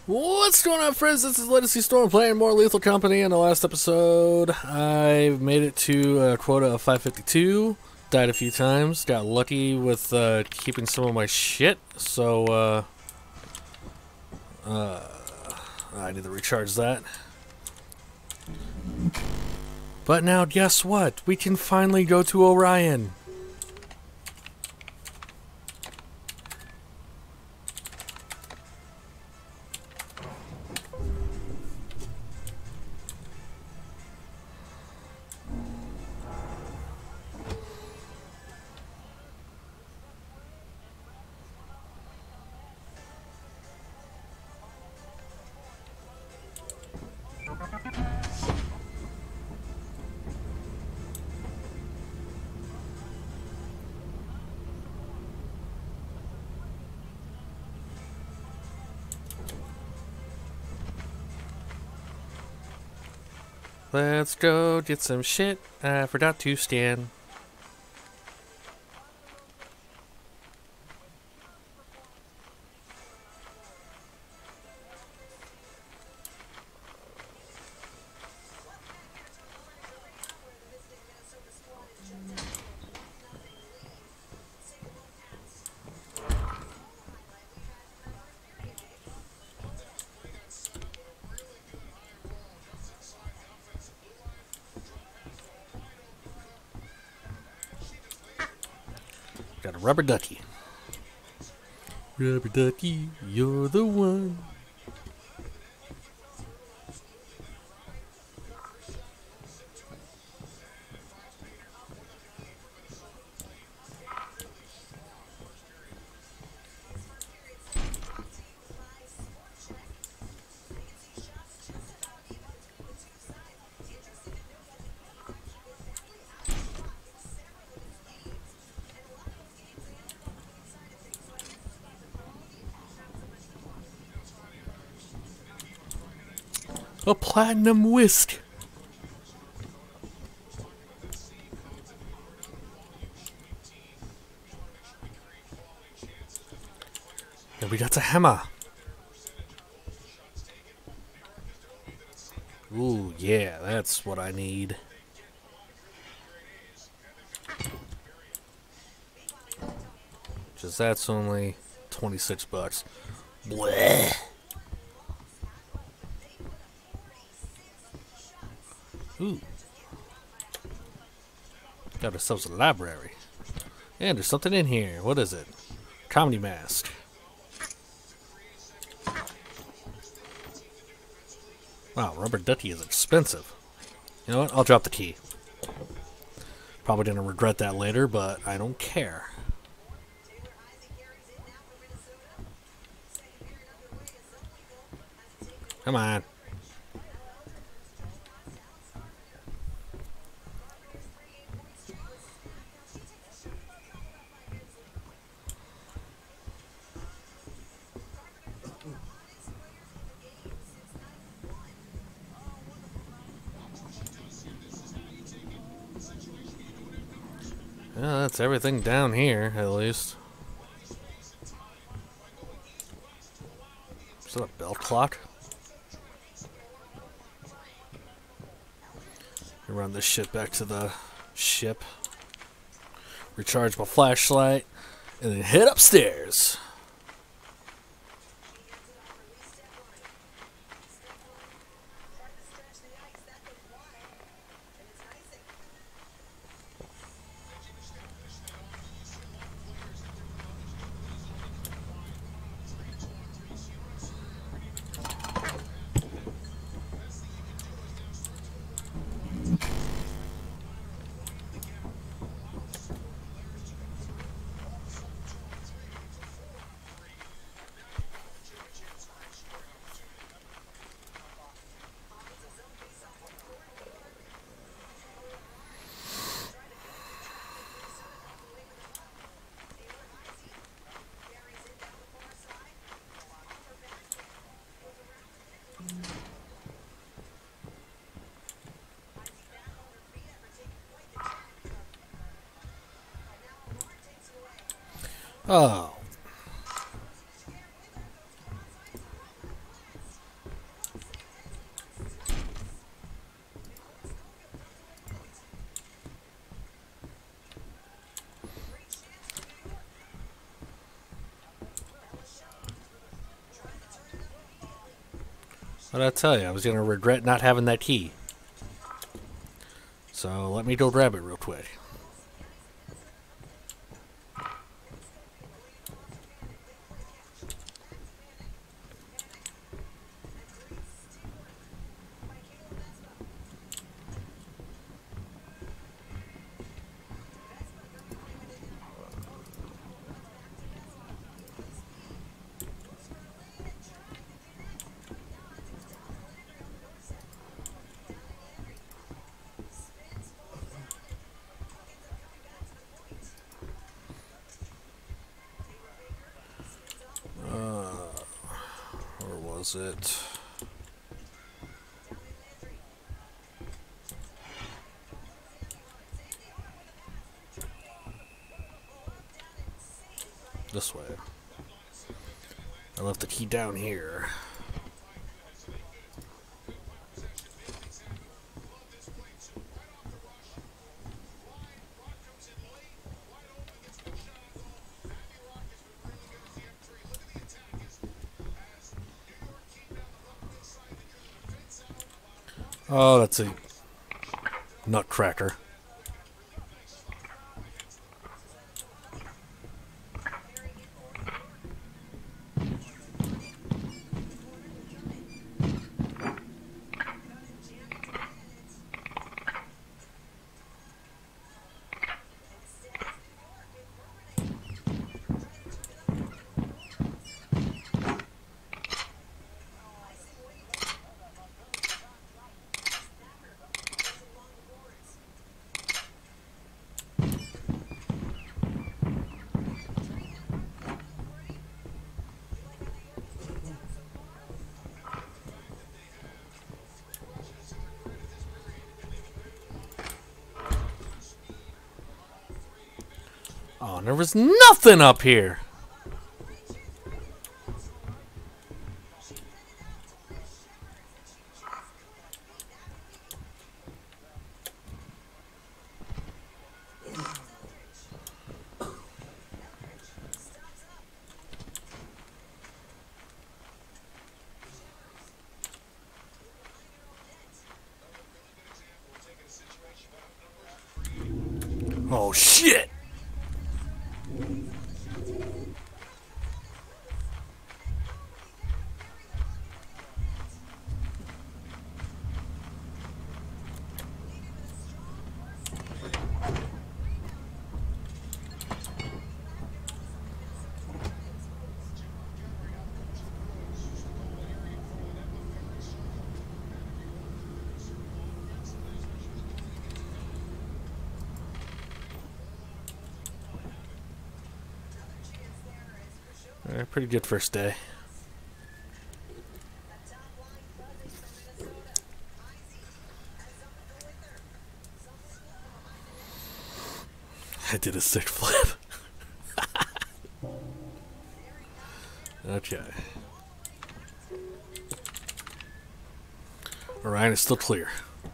What's going on, friends? This is Legacy Storm playing more Lethal Company. In the last episode, I made it to a quota of 552. Died a few times. Got lucky with keeping some of my shit. So, I need to recharge that. But now, guess what? We can finally go to Orion. Let's go get some shit. I forgot to scan. Got a rubber ducky. Rubber ducky, you're the one. A platinum whisk. And we got a hammer. Ooh, yeah, that's what I need. Just that's only 26 bucks. Bleh. Ooh. Got ourselves a library. And there's something in here. What is it? Comedy mask. Wow, rubber ducky is expensive. You know what? I'll drop the key. Probably gonna regret that later, but I don't care. Come on. Yeah, that's everything down here, at least. Is that a bell clock? Run this shit back to the ship. Recharge my flashlight. And then head upstairs. Oh. What did I tell you? I was going to regret not having that key. So let me go grab it real quick. Where was it? This way. I left the key down here. Oh, that's a nutcracker. Oh, there was nothing up here. Oh, shit! Pretty good first day. I did a sick flip. Okay. Orion is still clear.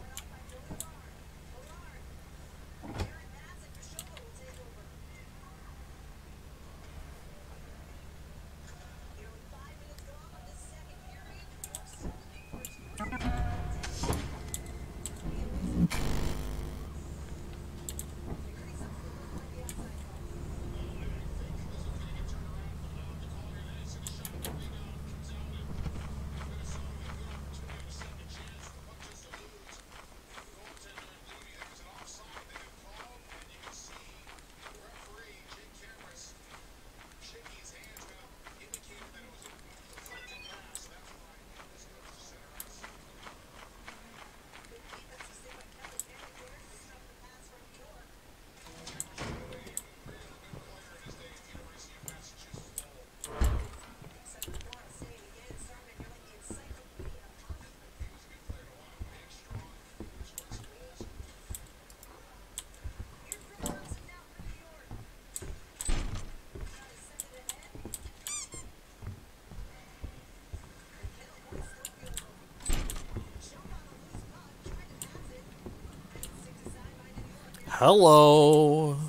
Hello.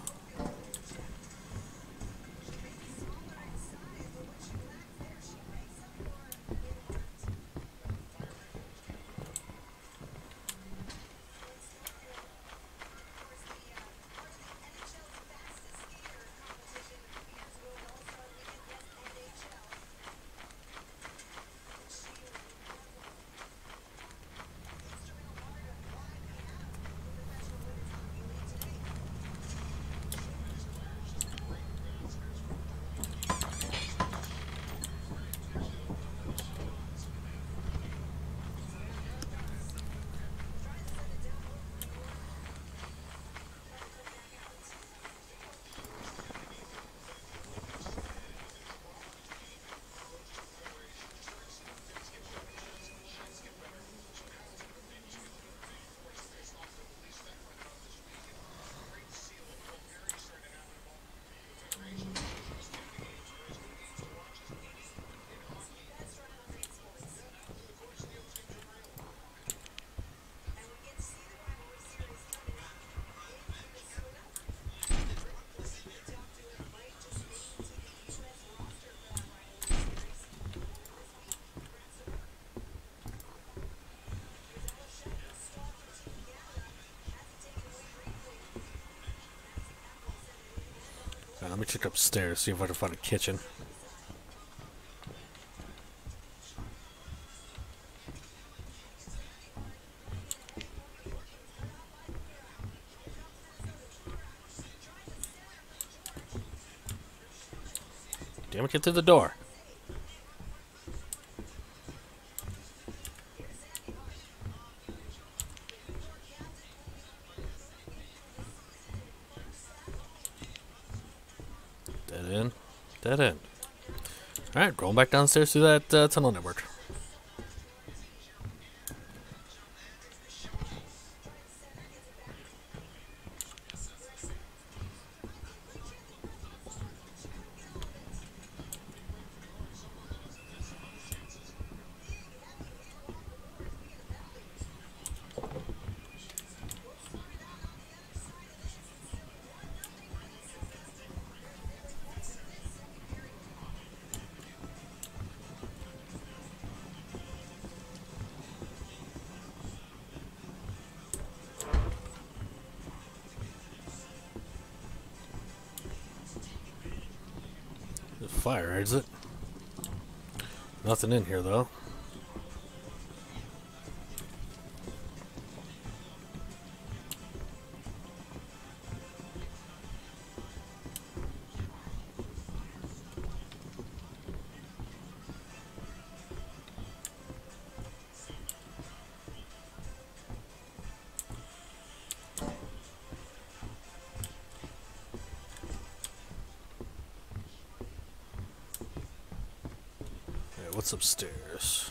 check upstairs, see if I can find a kitchen. Damn it, get through the door. Dead end. Dead end. Alright, going back downstairs through that tunnel network. Fire exit. Nothing in here though. What's upstairs?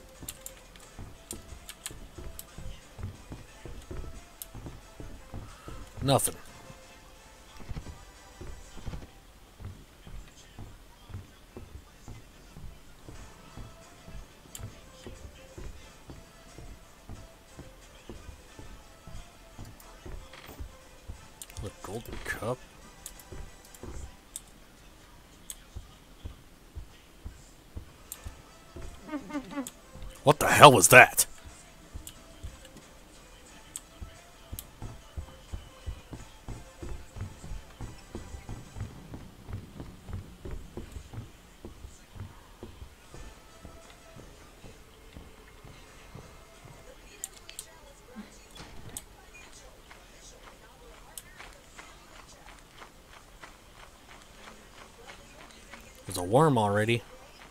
Nothing. The golden cup. What the hell was that? There's a worm already.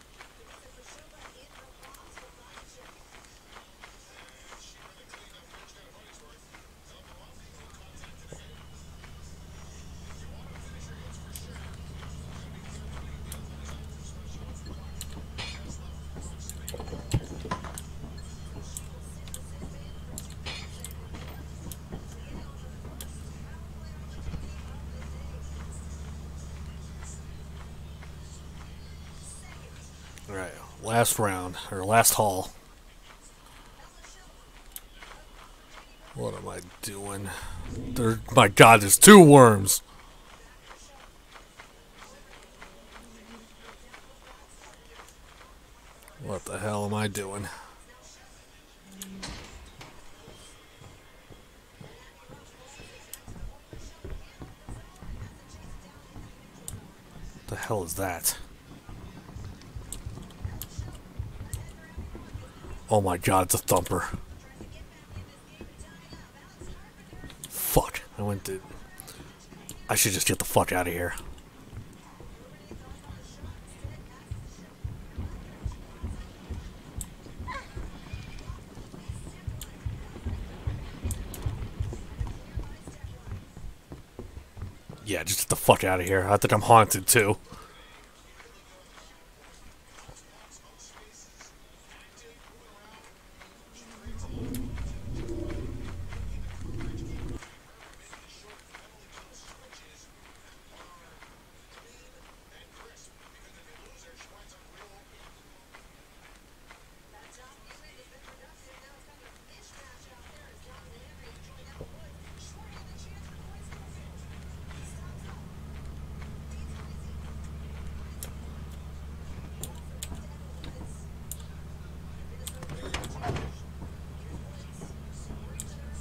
Alright, last round, or last haul. What am I doing? My god, there's 2 worms! What the hell am I doing? What the hell is that? Oh my god, it's a thumper. Fuck. I should just get the fuck out of here. Yeah, just get the fuck out of here. I think I'm haunted too.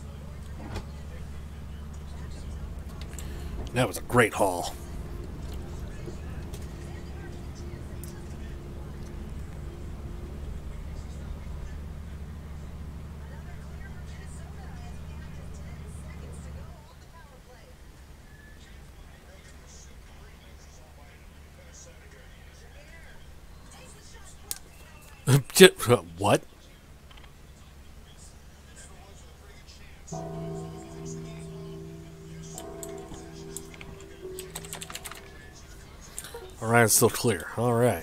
That was a great haul. What? Orion's still clear. All right.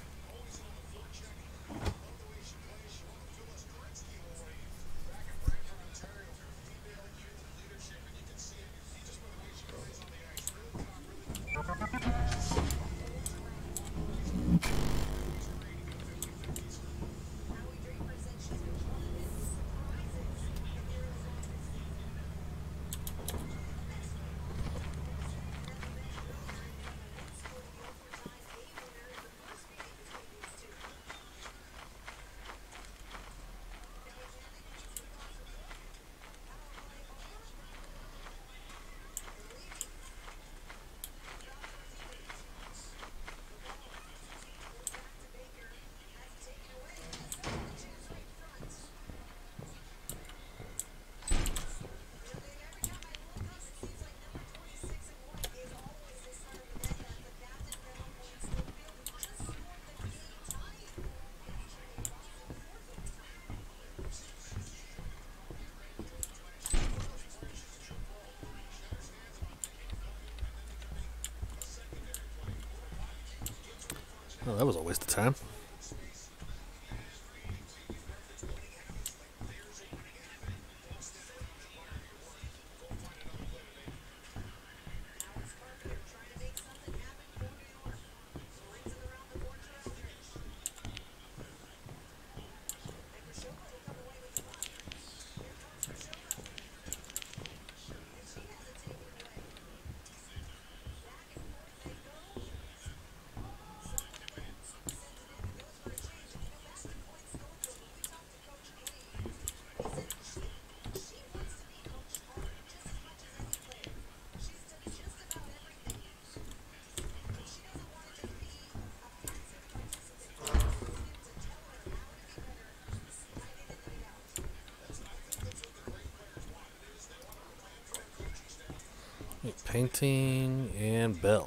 Oh, that was a waste of time. Painting and Bell.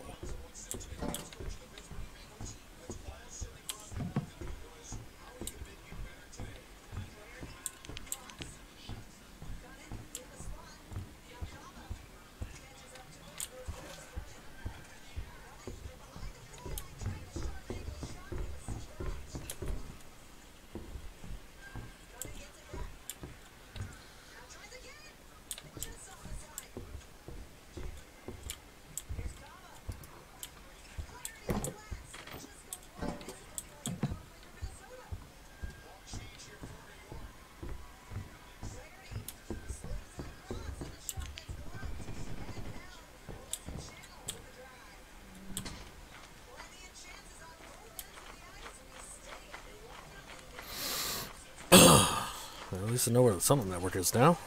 At least I know where the Summit Network is now.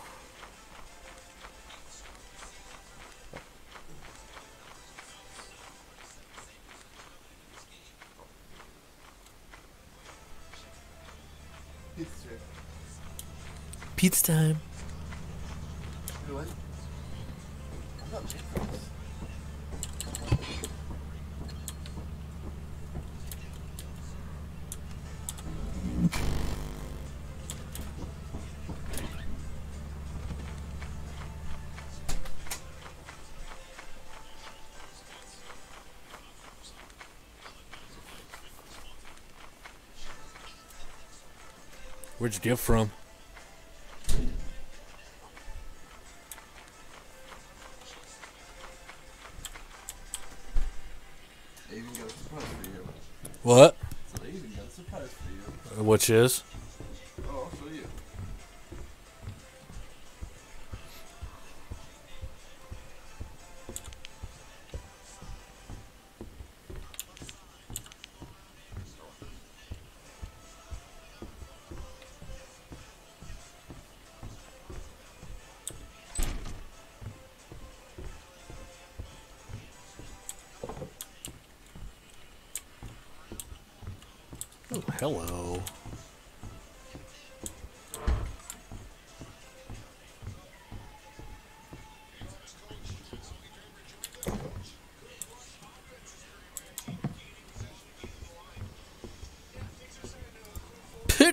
Pizza time. What? I'm not different. Where'd you get from? I even got a surprise for you. What? So I even got a surprise for you. Which is? Oh, I'll show you. Oh, hello.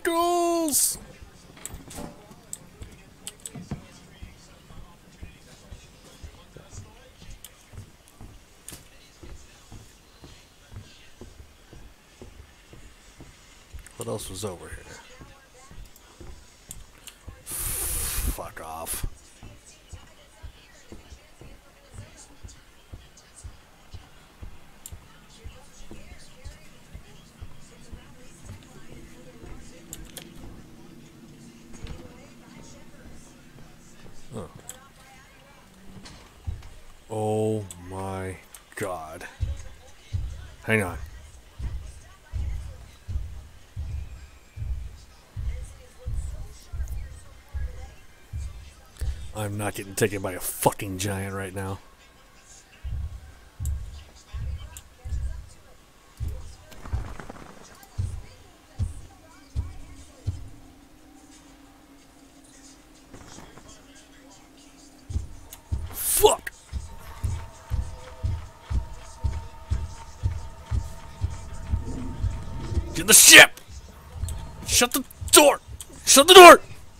Pickles! What else was over here? Fuck off. Oh. Oh my God. Hang on. I'm not getting taken by a fucking giant right now. Fuck! Get in the ship! Shut the door! Shut the door!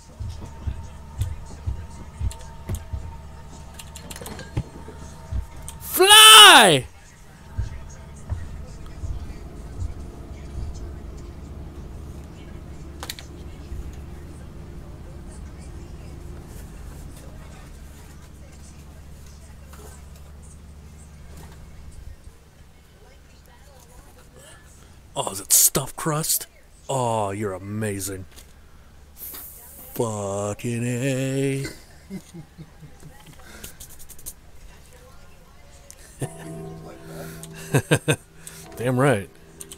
Fly! Oh, is it stuffed crust? Oh, you're amazing. Fucking A. Damn right.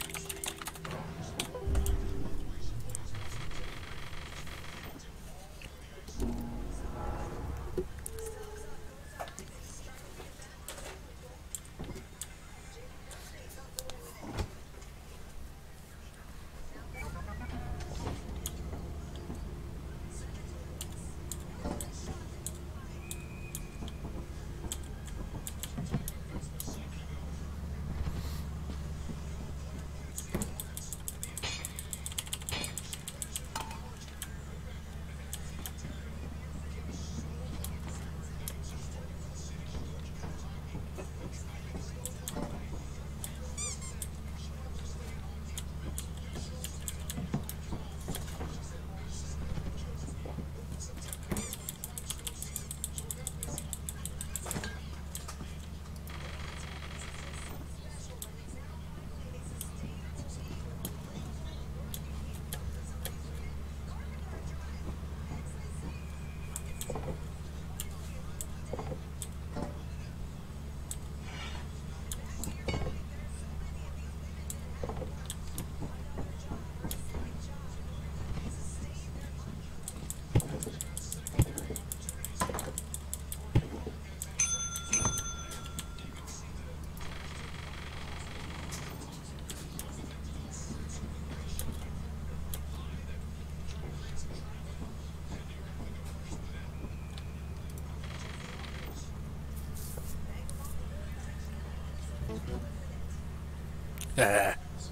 Ah.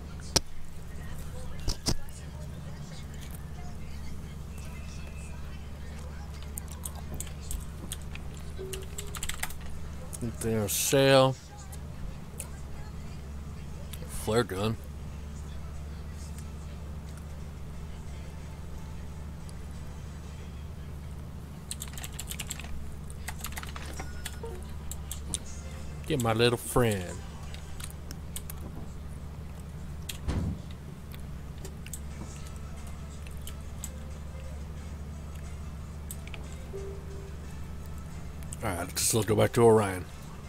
There's sail. Flare gun. Get my little friend. Alright, let's go back to Orion.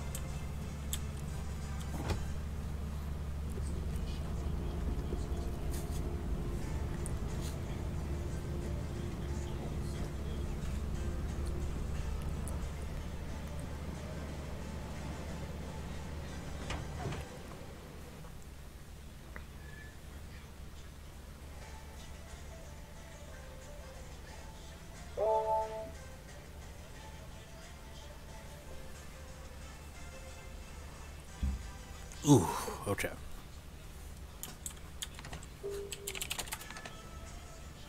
Ooh, okay.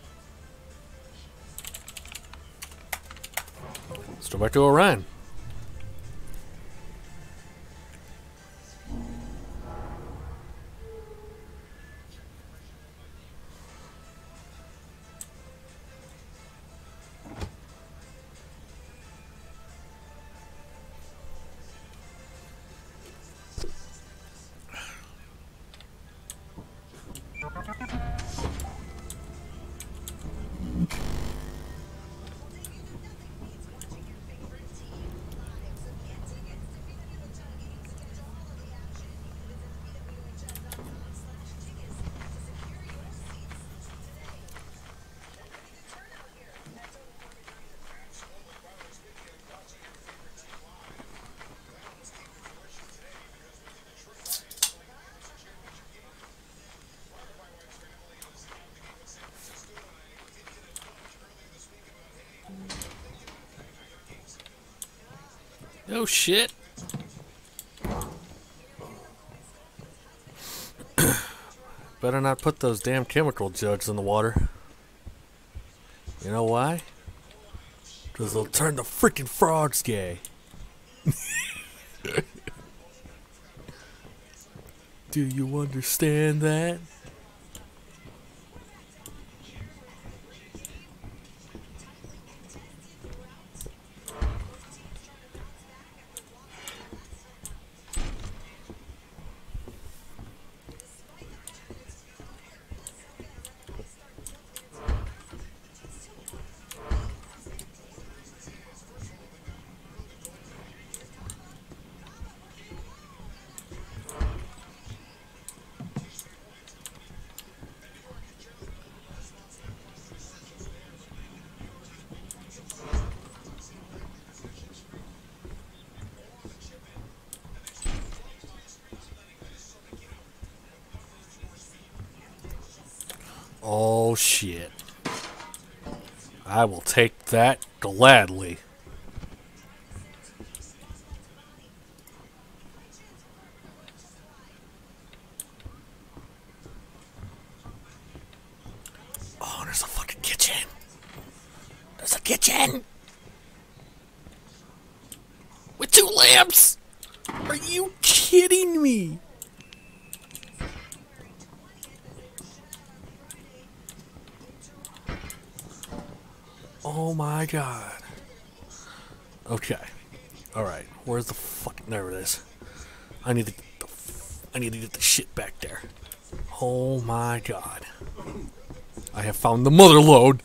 Let's go back to Orion. Oh shit. Better not put those damn chemical jugs in the water. You know why? Because they'll turn the freaking frogs gay. Do you understand that? Oh shit. I will take that gladly. Oh, there's a fucking kitchen. There's a kitchen! With 2 lamps! Are you kidding me? Oh my god. Okay. Alright. Where's the fuck? There it is. I need to get the shit back there. Oh my god. I have found the mother lode.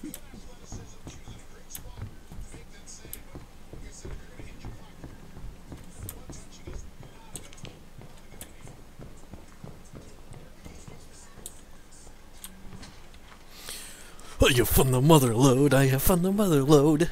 I have found the mother lode. I have found the mother lode.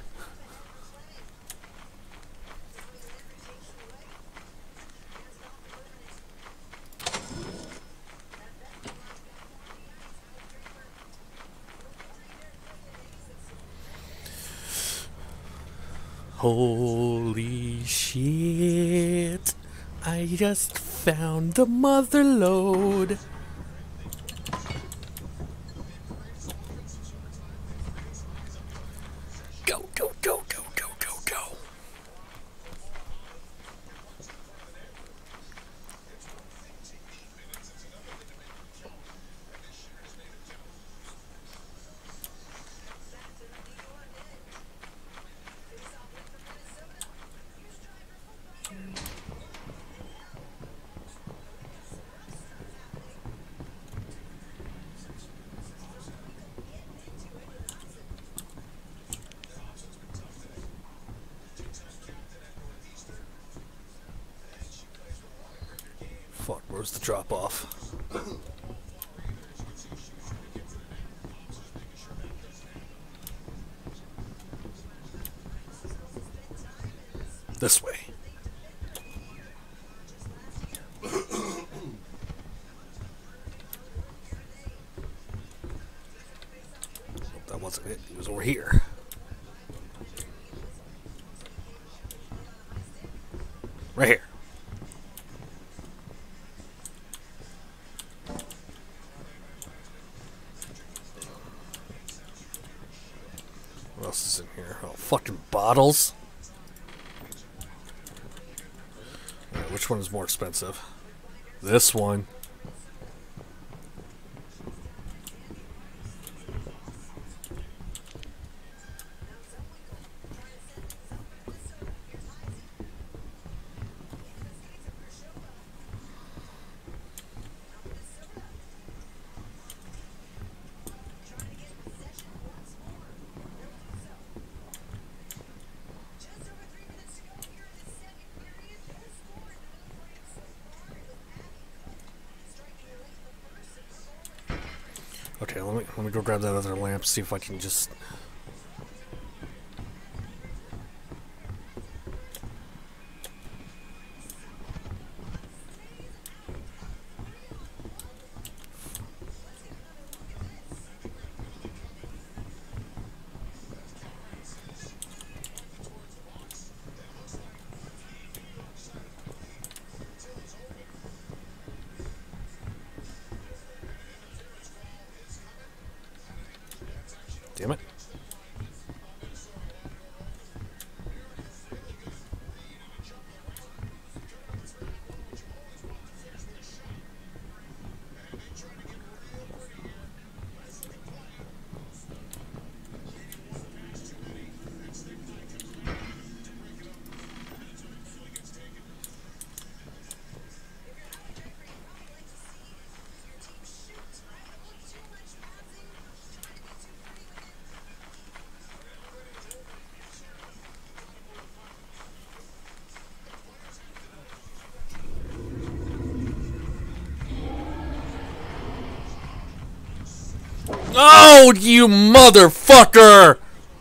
Holy shit. I just found the mother lode. Go, go, go, go, go, go, go. Fuck, where's the drop off? This way. That wasn't it. He was over here. Right here. What else is in here? Oh, fucking bottles. which one is more expensive? This one. Okay, let me go grab that other lamp, see if I can just... Damn it. Oh, you motherfucker!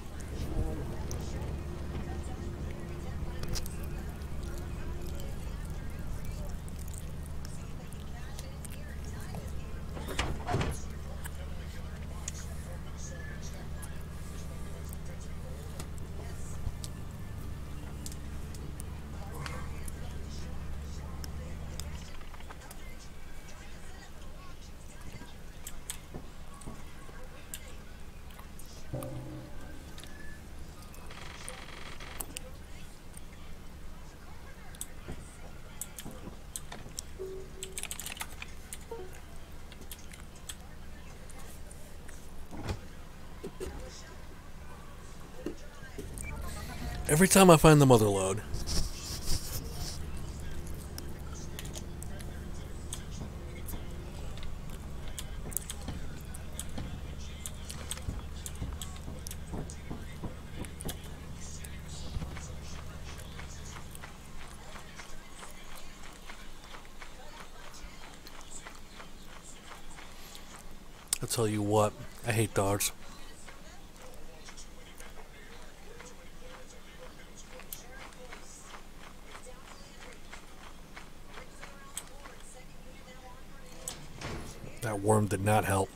Every time I find the mother lode. I'll tell you what, I hate dogs. That worm did not help.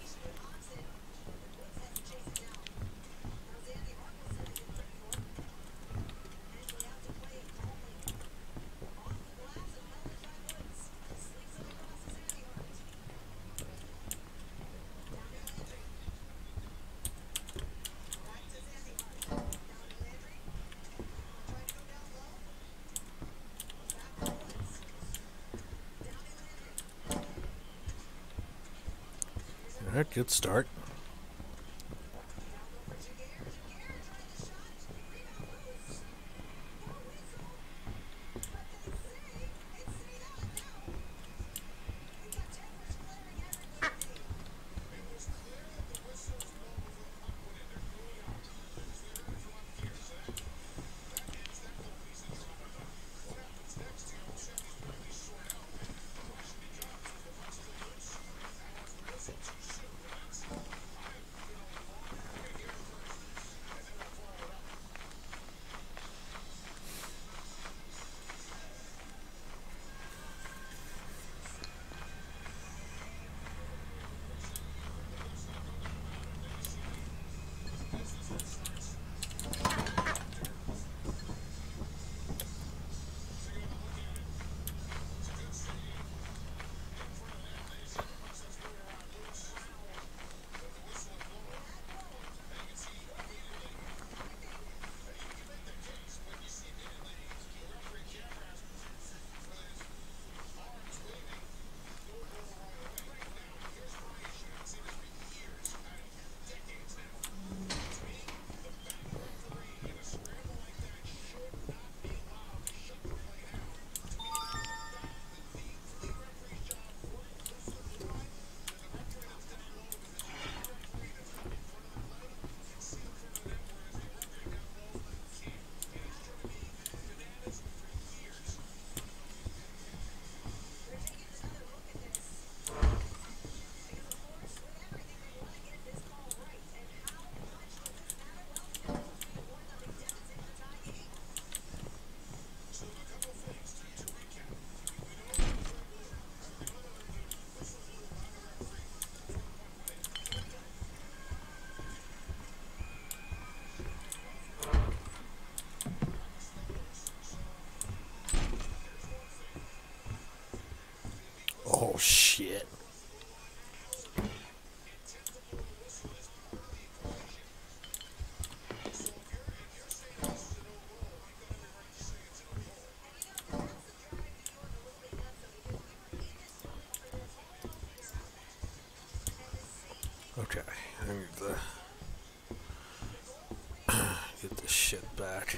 Alright, good start. Okay, I need to get this shit back.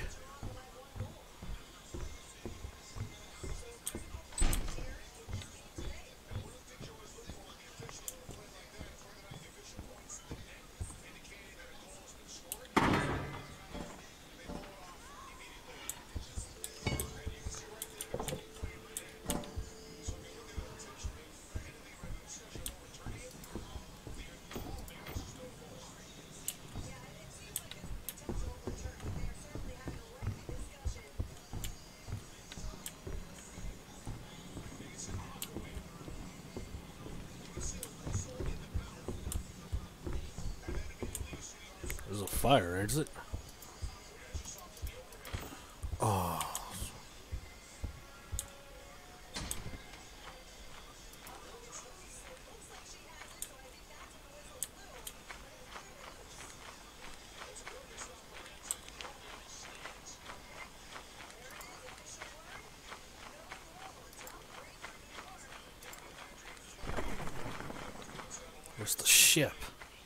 There's a fire exit. Oh. Where's the ship?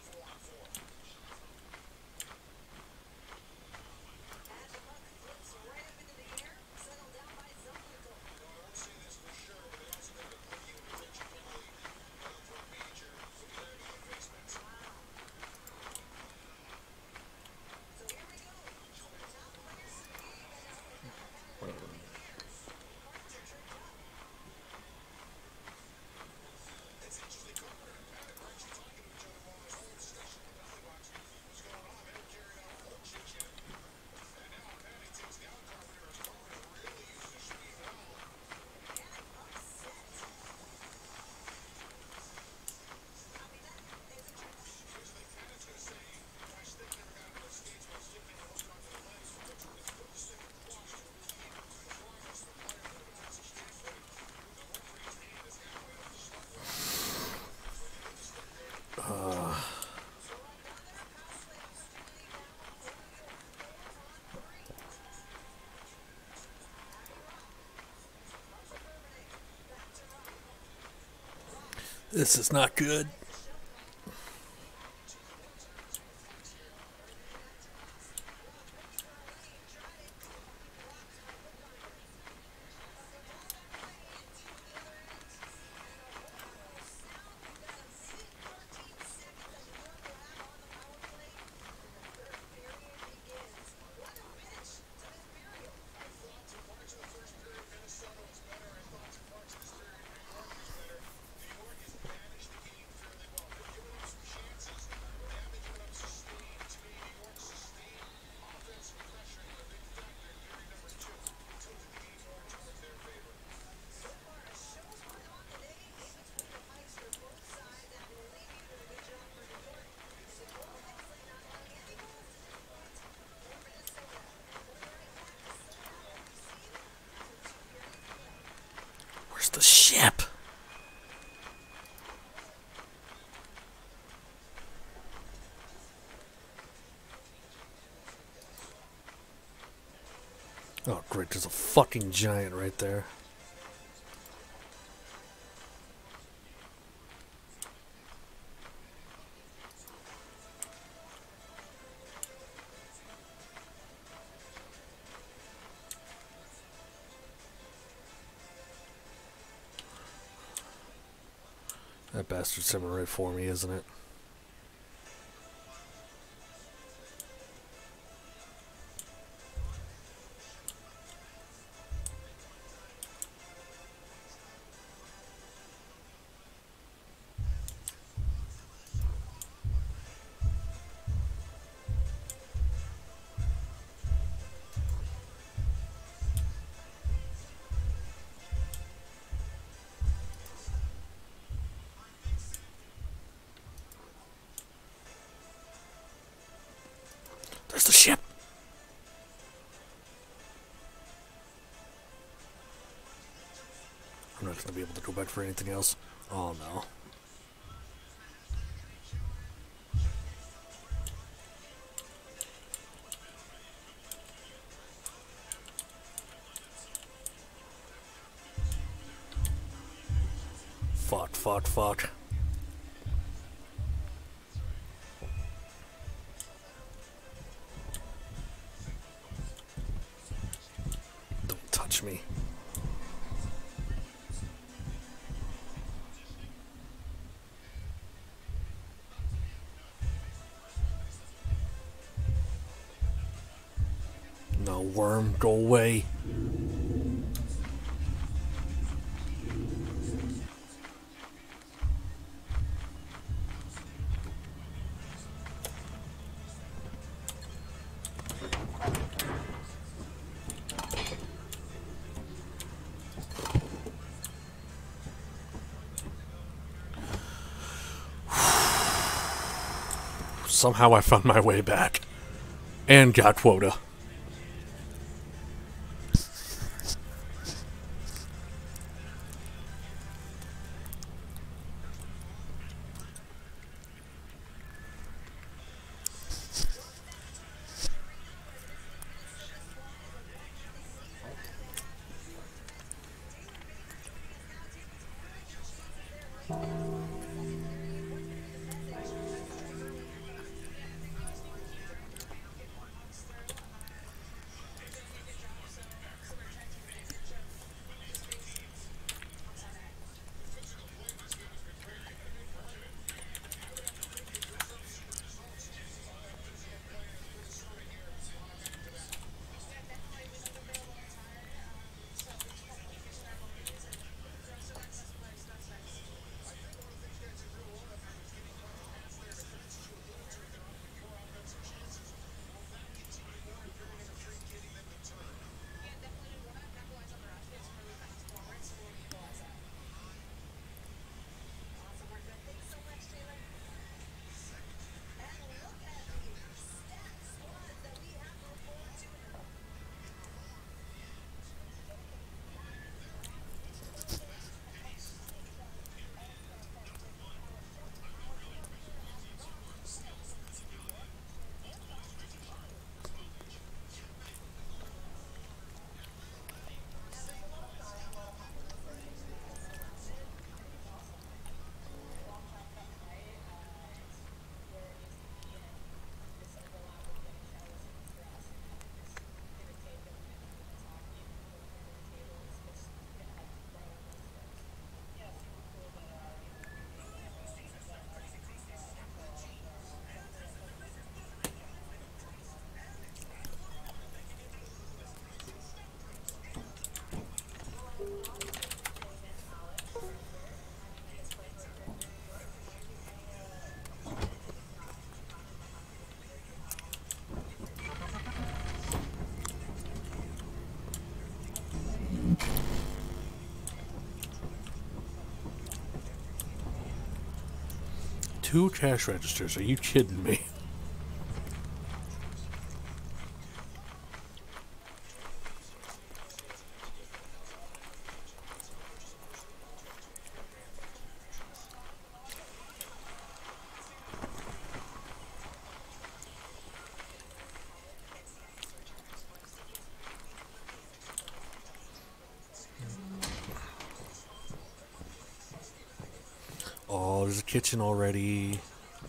This is not good. Where's the ship? Oh, great. There's a fucking giant right there. That bastard's coming right for me, isn't it? There's the ship! I'm not going to be able to go back for anything else. Oh no. Fuck, fuck, fuck. touch me. No, worm, go away. Somehow I found my way back. And got quota. Two cash registers. Are you kidding me? Oh, there's a kitchen already.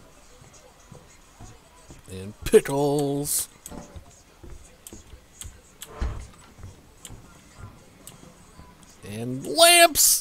And pickles. And lamps.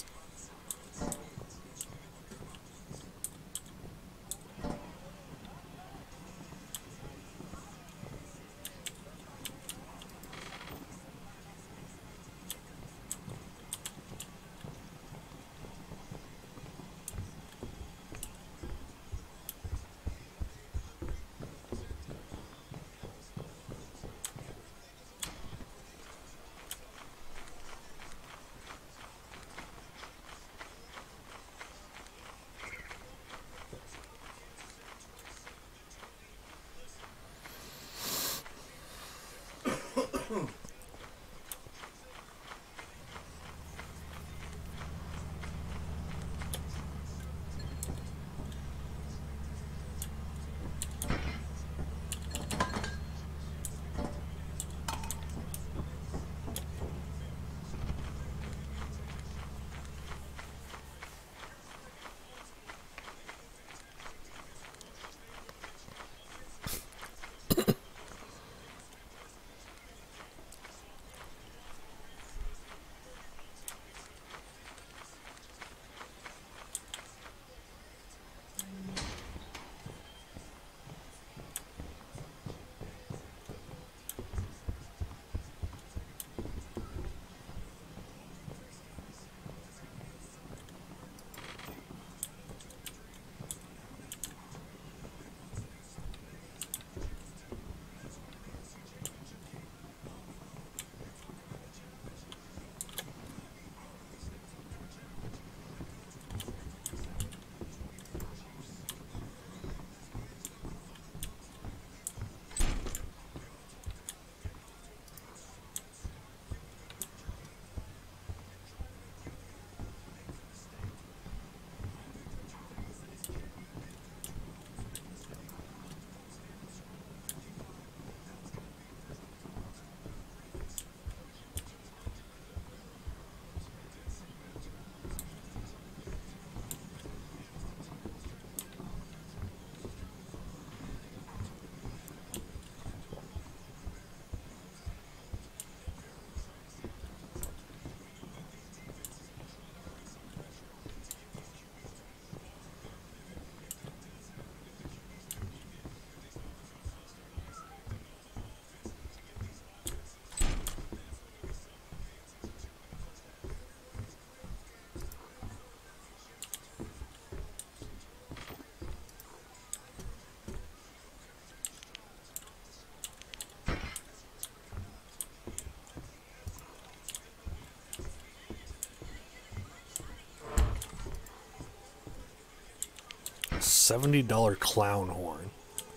$70 clown horn.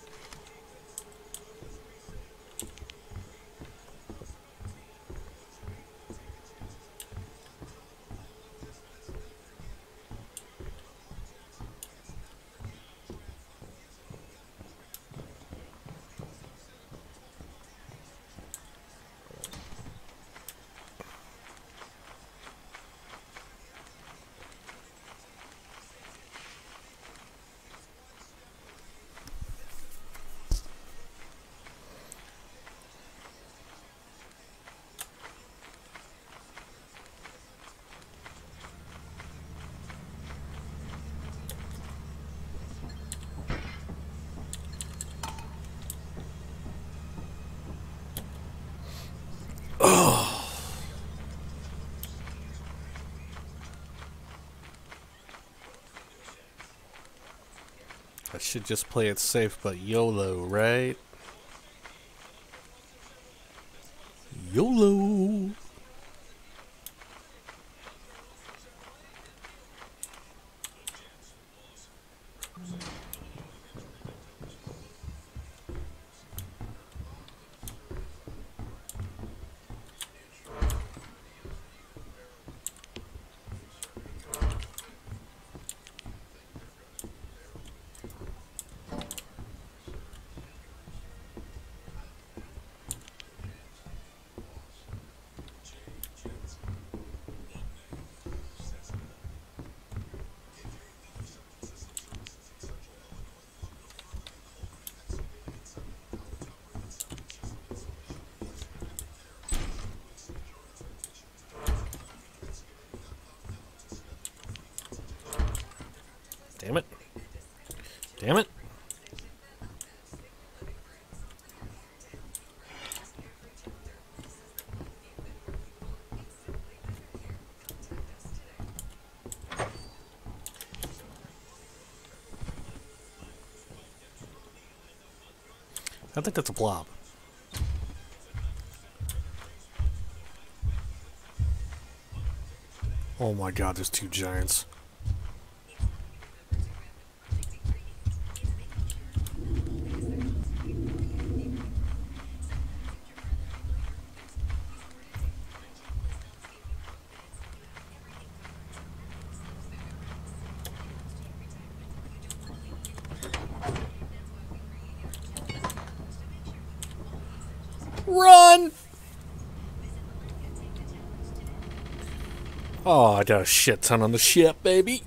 I should just play it safe, but YOLO, right? YOLO! Damn it. Damn it. I think that's a blob. Oh my god, there's two giants. Run! Oh, I got a shit ton on the ship, baby.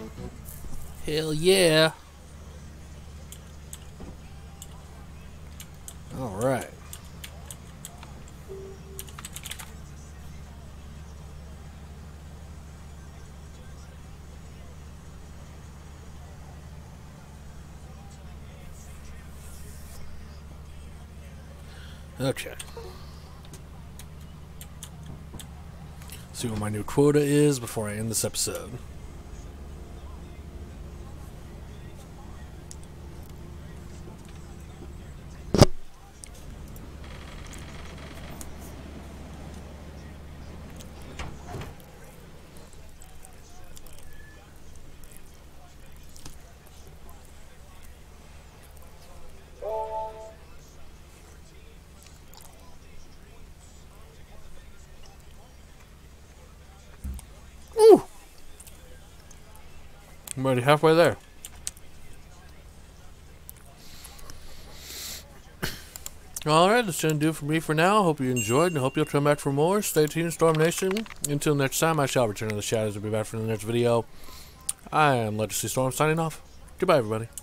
Hell yeah. Alright. Okay. See what my new quota is before I end this episode. Ooh! I'm already halfway there. Alright, that's going to do it for me for now. Hope you enjoyed and hope you'll come back for more. Stay tuned, Storm Nation. Until next time, I shall return to the shadows and be back for the next video. I am Legacy Storm signing off. Goodbye, everybody.